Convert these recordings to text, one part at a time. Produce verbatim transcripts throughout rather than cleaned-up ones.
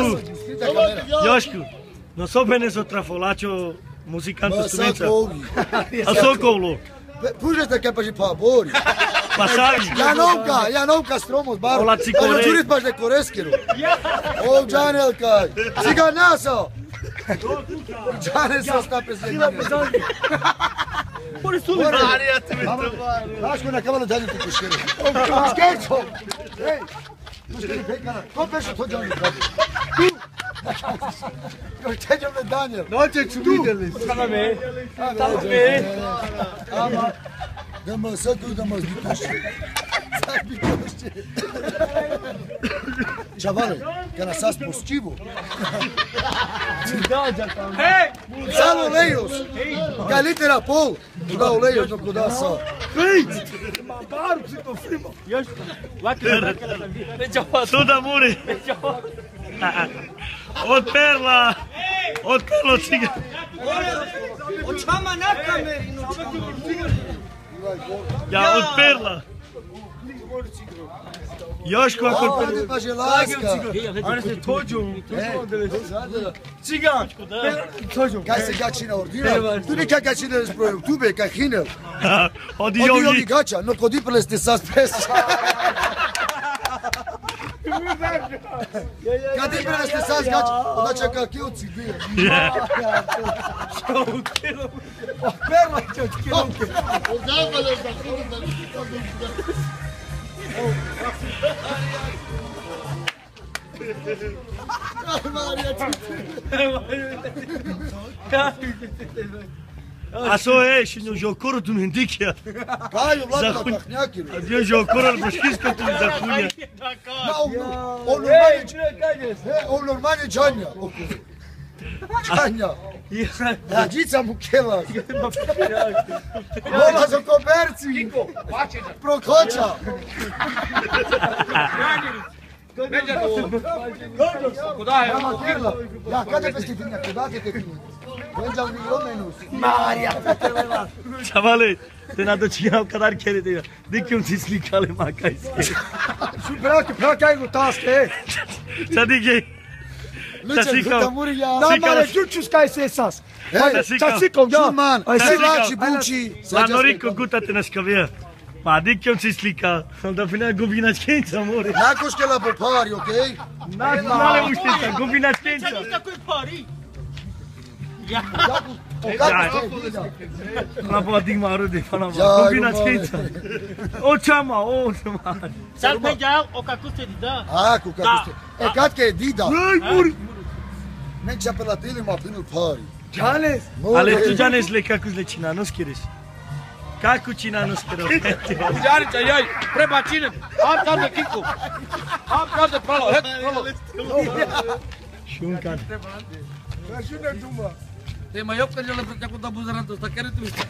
tu, Jošku, no sobene so trafolačo muzikantu studenca. A Sokolov. Pužete kaj pa že pa bori. Pa savi. Janovka, Janovka stromos bar. Ola cikore. Čurit baš neko reskeru. O, Džanelka. Cigar naso. Džanel sa stape se njega. Bori su li? Marija te mi to. Daško na kavalo Džanel ti kuškere. Skerco. Ej. Kuškere pekana. Ko peše to Džanel? Tu. Još teđem le Daniel. Noćek su vidjeli. Tamo me. Tamo me. Ama. Da me sad tu da me zbitoši. Sad bitoši. Čavale, kada sas postivo. Hej! Samo lejos. Kaj litera pol. Da u lejos dok da sa. Hej! Ma baru si to frima. Jošku, vakar. Tuda muri. Od perla. Od perla ciga. Od čama na kameri. Ja, od perla. Jošku, ako od perla. Ovdje pa že laska. Ane se tođu. Cigan. Tođu. Kaj se gači na ordina? Tu nekaj gači na zbroju. Tu be kaj hinel. Odi Odi jogi jogi. gača. No kod iprle ste sas pesa. Kad iprle ste sas gača. Onda čeka kilci bio. Perla će od kilomke. A so je, și nu jocurul tu mendichia. Kaju, Vladka, kahnjakiru. Dio jocurul boškiska tu zahunja. On normalnie, on normalnie Dżania. Dżania. Radzica mu kiela. Mola za koberci. Prokocza. Mama kiela. Ja, kada peste tinja, kada te tinja. Venđal mi omenus. Marija, te vela. Chavale, te nado činal kadar kere dega. Dikyum si slikale makajske. Şu bırak, bırak ay bu taske. Sadike. Ličan, da muri ja. Namare čučus kaj se sas. Ej, Časikov, ja. Šuman, Selači, Buči. La Norico gutate na skavia. Pa dikyum si slika. Da fina gubinačkenca more. Nakoške la popari, okej? Nale muštenca, gubinačkenca. O kako ste vida? Pana pa dig maru de pana Ja, pa. Gubinačkenca. O čama, o čama. Sad peđal o kako ste dida. Ako, kako ste. E, katke je dida. Ej, muri. Nek se apellatili ma pinul pari. Canes. Ale tu ja ne zle kako zle činanos kiriš. Kako činanos kiriš? Jarica, jaj, treba činem. Am tam de kiku. Am tam de pralo, het pralo. Šunkan. Ražune duma. Te mai eu când eu le plăcea cu dabuzarantul ăsta, care tu ești?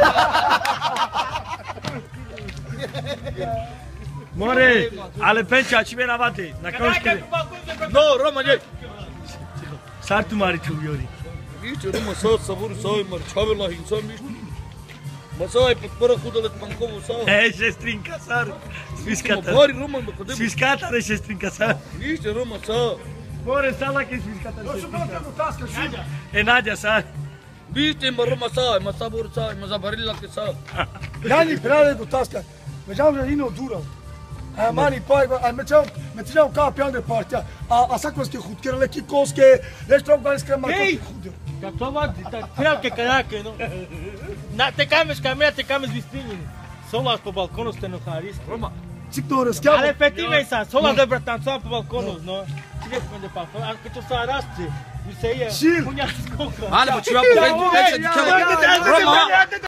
More, ale pencha ci mena vate, na kauškere. No, Roman, jaj. Sar tu mari tu Iori. Niște, nu mă său, să vor să ai măr, ceaver la hințam, niște. Mă său, ai put pără hudele de pancovul sau. E, se strinca sar. Sviscata. Mari, Roman, bă, cădem. Sviscata re se strinca sar. Niște, Roman, să. More, sala che sviscata re se Şu strinca. bırak bu taske şu. E Nadia sar. Niște, mă, Roman, să, mă sabur să, mă zabarili la că să. Yani prale bu taske. Veđam že ino dura. A mani pai, a međam, međam ka pijan de partija. A a sakonske hudkere, leki koske, nešto ga iskrema Hej! kako hude. Că toma, trebuie că caraca, nu? Na, te cames camera, te cames vistini. Solas pe balconul ste nu haris. Roma. Cik dore skjavo. Ale pe tine sa, solas de bratanțoa pe balconul, no? Cine spune de pe acolo? Că tu să araste. Mi se ia. Sil. Punea să scocă. Ale, bă, ceva pe Roma! Roma!